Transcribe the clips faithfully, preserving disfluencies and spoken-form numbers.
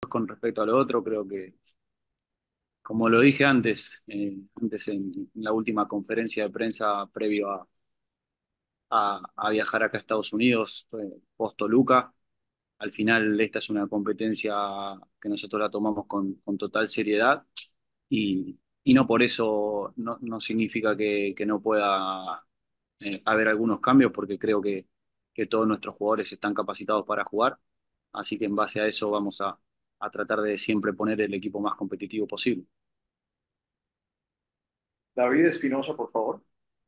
con respecto a lo otro, creo que, como lo dije antes, eh, antes en, en la última conferencia de prensa previo a, a- a viajar acá a Estados Unidos, eh, post Toluca, al final esta es una competencia que nosotros la tomamos con, con total seriedad y, y no por eso no, no significa que, que no pueda eh, haber algunos cambios, porque creo que, que todos nuestros jugadores están capacitados para jugar, así que en base a eso vamos a, a tratar de siempre poner el equipo más competitivo posible. David Espinosa, por favor.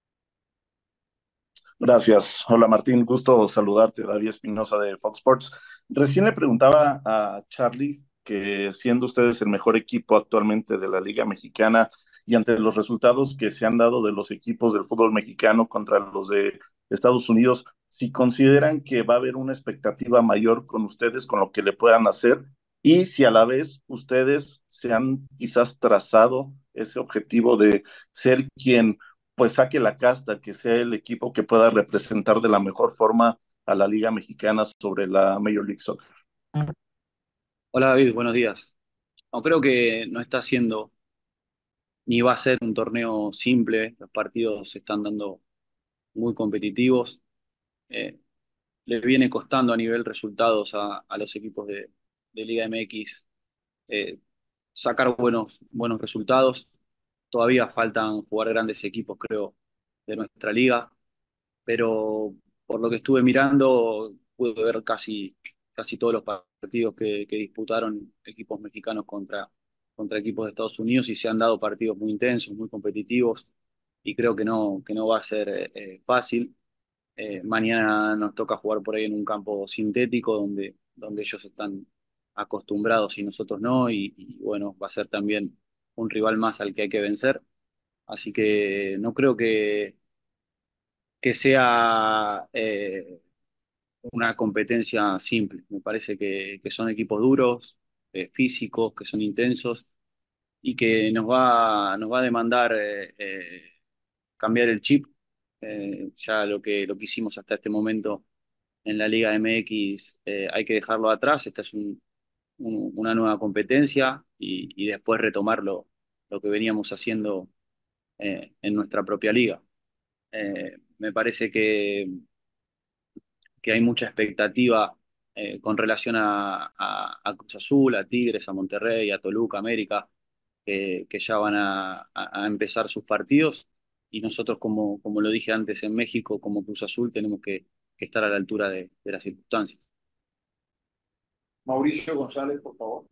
Gracias. Hola Martín, gusto saludarte, David Espinosa de Fox Sports. Recién le preguntaba a Charlie que siendo ustedes el mejor equipo actualmente de la Liga Mexicana y ante los resultados que se han dado de los equipos del fútbol mexicano contra los de Estados Unidos, si consideran que va a haber una expectativa mayor con ustedes, con lo que le puedan hacer, y si a la vez ustedes se han quizás trazado ese objetivo de ser quien pues saque la casta, que sea el equipo que pueda representar de la mejor forma a la Liga Mexicana sobre la Major League Soccer. Hola David, buenos días. No, creo que no está siendo ni va a ser un torneo simple, los partidos se están dando muy competitivos. Eh, Les viene costando a nivel resultados a, a los equipos de, de Liga M X eh, sacar buenos, buenos resultados. Todavía faltan jugar grandes equipos, creo, de nuestra liga, pero por lo que estuve mirando, pude ver casi, casi todos los partidos que, que disputaron equipos mexicanos contra, contra equipos de Estados Unidos y se han dado partidos muy intensos, muy competitivos, y creo que no, que no va a ser eh, eh, fácil. Eh, mañana nos toca jugar por ahí en un campo sintético donde, donde ellos están acostumbrados y nosotros no, y, y bueno, va a ser también un rival más al que hay que vencer. Así que no creo que, que sea eh, una competencia simple. Me parece que, que son equipos duros, eh, físicos, que son intensos y que nos va, nos va a demandar eh, eh, cambiar el chip. Eh, ya lo que, lo que hicimos hasta este momento en la Liga M X eh, hay que dejarlo atrás. Esta es un- un- una nueva competencia y, y después retomar lo, lo que veníamos haciendo eh, en nuestra propia liga. Eh, me parece que que hay mucha expectativa eh, con relación a, a- a Cruz Azul, a Tigres, a Monterrey, a Toluca, América, que, que ya van a, a- a empezar sus partidos. Y nosotros, como, como lo dije antes en México, como Cruz Azul, tenemos que, que estar a la altura de, de las circunstancias. Mauricio González, por favor.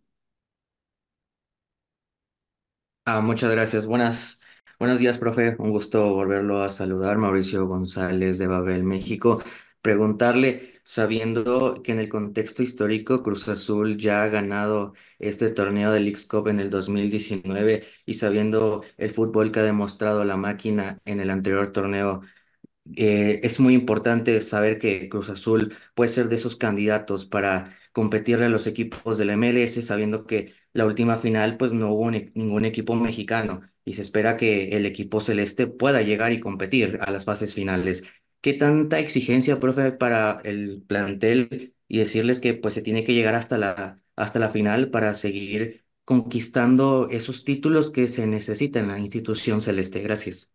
Ah, muchas gracias. Buenas, buenos días, profe. Un gusto volverlo a saludar. Mauricio González de Babel, México. Preguntarle, sabiendo que en el contexto histórico Cruz Azul ya ha ganado este torneo de Leagues Cup en el dos mil diecinueve y sabiendo el fútbol que ha demostrado la máquina en el anterior torneo, eh, es muy importante saber que Cruz Azul puede ser de esos candidatos para competirle a los equipos de la M L S, sabiendo que la última final pues no hubo ni- ningún equipo mexicano y se espera que el equipo celeste pueda llegar y competir a las fases finales. ¿Qué tanta exigencia, profe, para el plantel y decirles que pues se tiene que llegar hasta la, hasta la final para seguir conquistando esos títulos que se necesitan en la institución celeste? Gracias.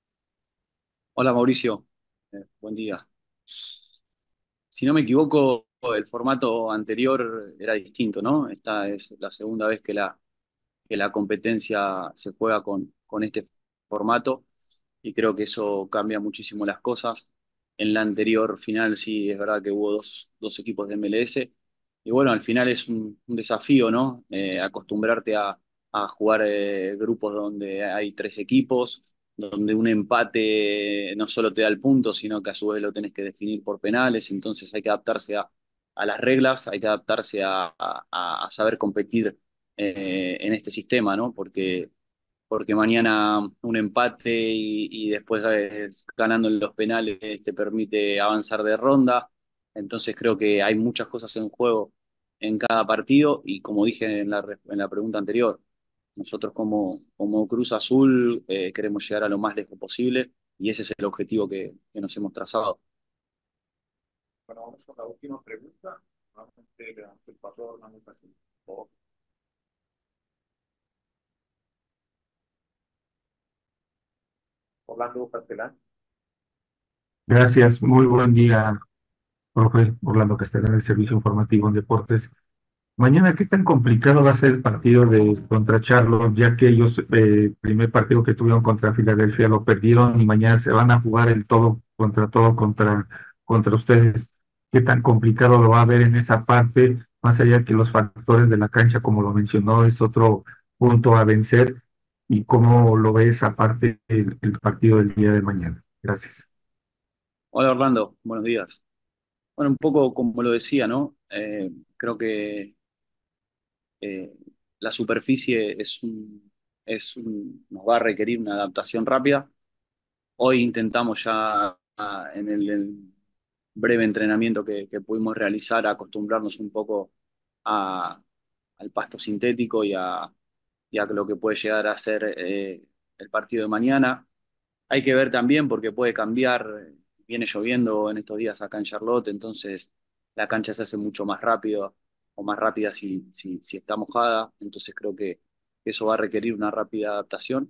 Hola Mauricio. Eh, buen día. Si no me equivoco, el formato anterior era distinto, ¿no? Esta es la segunda vez que la, que la competencia se juega con, con este formato y creo que eso cambia muchísimo las cosas. En la anterior final sí es verdad que hubo dos, dos equipos de M L S y bueno, al final es un, un desafío, ¿no? Eh, acostumbrarte a, a jugar eh, grupos donde hay tres equipos, donde un empate no solo te da el punto, sino que a su vez lo tenés que definir por penales, entonces hay que adaptarse a, a las reglas, hay que adaptarse a, a- a saber competir eh, en este sistema, ¿no? Porque porque mañana un empate y, y después eh, ganando en los penales te permite avanzar de ronda. Entonces creo que hay muchas cosas en juego en cada partido y como dije en la, re- en la pregunta anterior, nosotros como, como Cruz Azul eh, queremos llegar a lo más lejos posible y ese es el objetivo que, que nos hemos trazado. Bueno, vamos con la última pregunta. Nuevamente le damos el paso a Hernando Castillo, por favor. Orlando Castellán. Gracias, muy buen día, profe Orlando Castellán, del Servicio Informativo en Deportes. Mañana, ¿qué tan complicado va a ser el partido de contra Charlotte, ya que ellos, eh, primer partido que tuvieron contra Filadelfia lo perdieron y mañana se van a jugar el todo contra todo contra, contra ustedes? ¿Qué tan complicado lo va a haber en esa parte? Más allá que los factores de la cancha, como lo mencionó, es otro punto a vencer. ¿Y cómo lo ves aparte el, el partido del día de mañana? Gracias. Hola Orlando, buenos días. Bueno, un poco como lo decía, ¿no? Eh, creo que eh, la superficie es un, es un- nos va a requerir una adaptación rápida. Hoy intentamos ya ah, en el, el breve entrenamiento que, que pudimos realizar acostumbrarnos un poco a- al pasto sintético y a, y a lo que puede llegar a ser eh, el partido de mañana. Hay que ver también porque puede cambiar, viene lloviendo en estos días acá en Charlotte, entonces la cancha se hace mucho más rápido o más rápida si, si, si está mojada, entonces creo que eso va a requerir una rápida adaptación.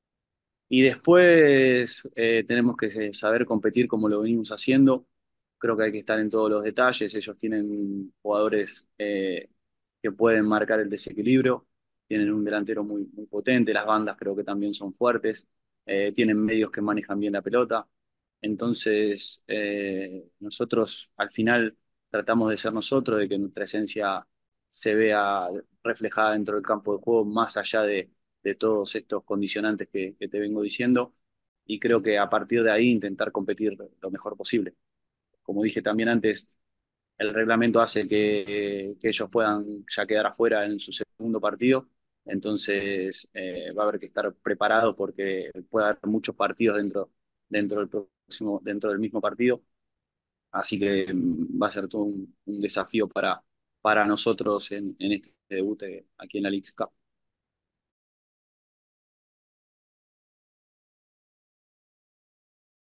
Y después eh, tenemos que saber competir como lo venimos haciendo. Creo que hay que estar en todos los detalles. Ellos tienen jugadores eh, que pueden marcar el desequilibrio. Tienen un delantero muy, muy potente. Las bandas creo que también son fuertes. Eh, tienen medios que manejan bien la pelota. Entonces, eh, nosotros al final tratamos de ser nosotros, de que nuestra esencia se vea reflejada dentro del campo de juego, más allá de de todos estos condicionantes que, que te vengo diciendo, y creo que a partir de ahí intentar competir lo mejor posible. Como dije también antes, el reglamento hace que, que ellos puedan ya quedar afuera en su segundo partido, entonces eh, va a haber que estar preparado porque puede haber muchos partidos dentro, dentro del próximo, dentro del mismo partido, así que mm, va a ser todo un, un desafío para, para nosotros en, en este debut eh, aquí en la Leagues Cup.